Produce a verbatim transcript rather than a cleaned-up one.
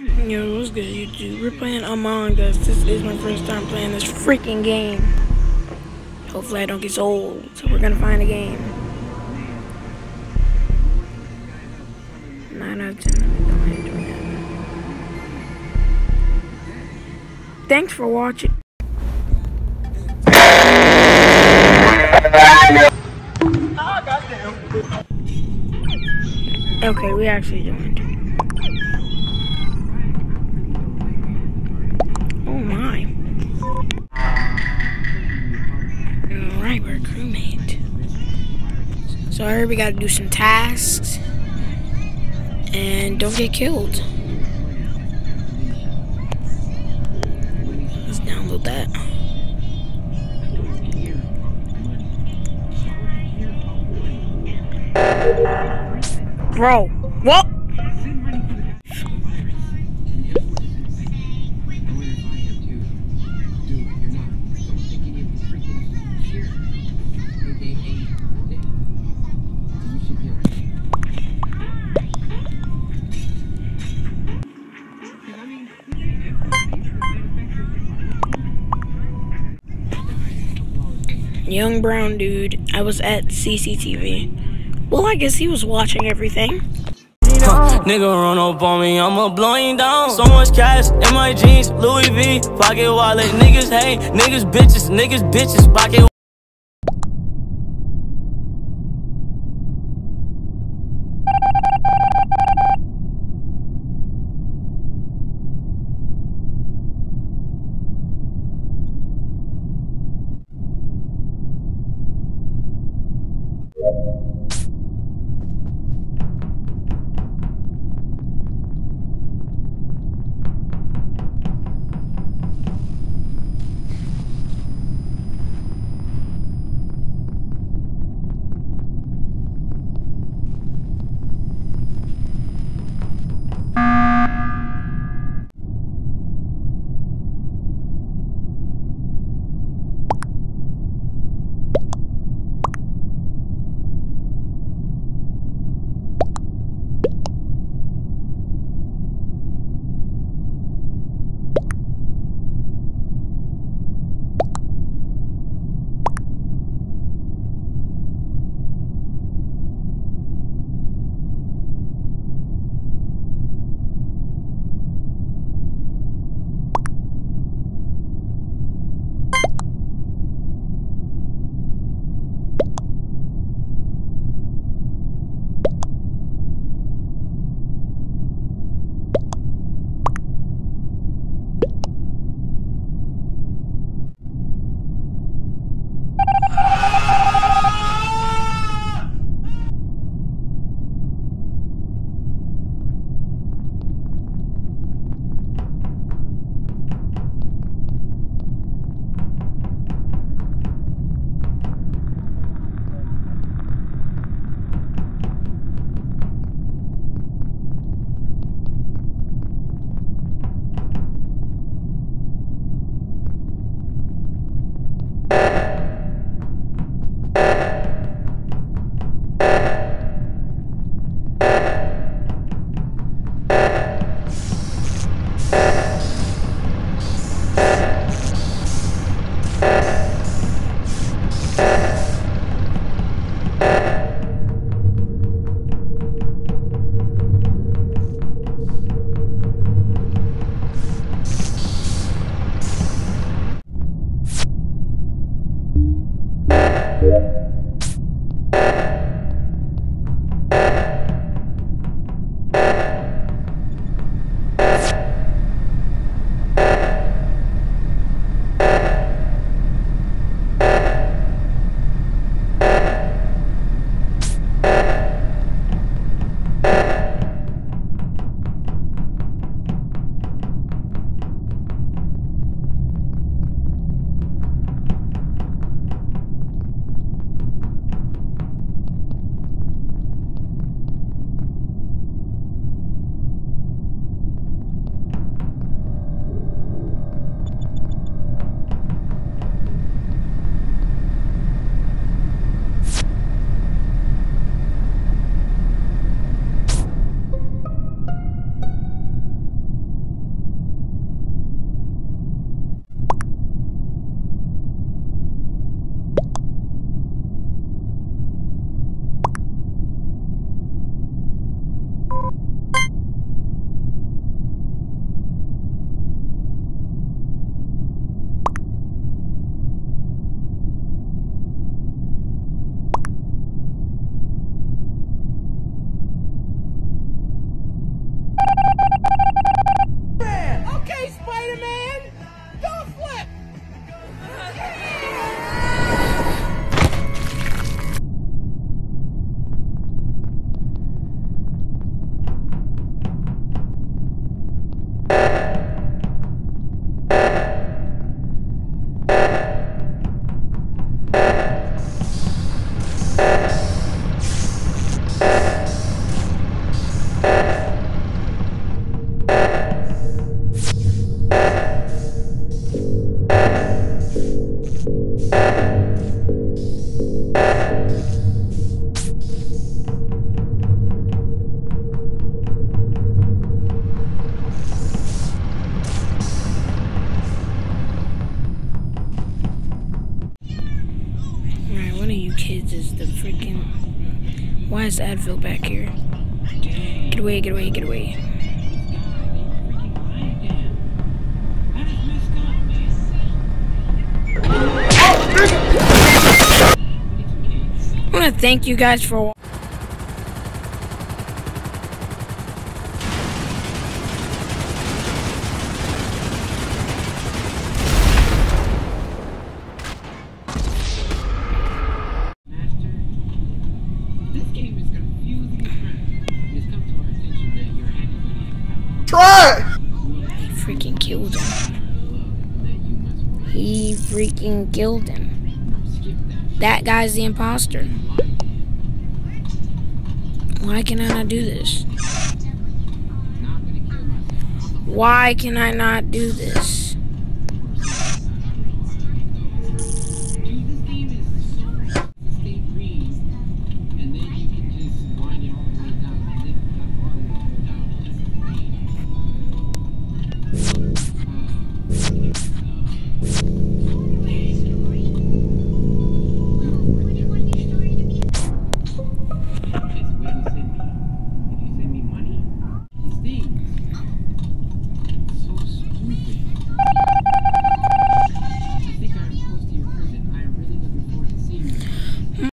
Yo, what's good, YouTube? We're playing Among Us. This is my first time playing this freaking game. Hopefully I don't get sold, so we're gonna find a game. nine out of ten. Thanks for watching. Okay, we actually joined. Oh my. Alright, we're a crewmate. So I heard we gotta do some tasks and don't get killed. Let's download that. Bro, what? Young brown dude. I was at C C T V. Well, I guess he was watching everything. Huh, nigga run up on me, I'ma blow him down. So much cash in my jeans, Louis V, pocket wallet. Niggas hate, niggas bitches, niggas bitches, pocket. Why is Advil back here? Get away, get away, get away. I want to thank you guys for Try! He freaking killed him. He freaking killed him. That guy's the imposter. Why can I not do this? Why can I not do this?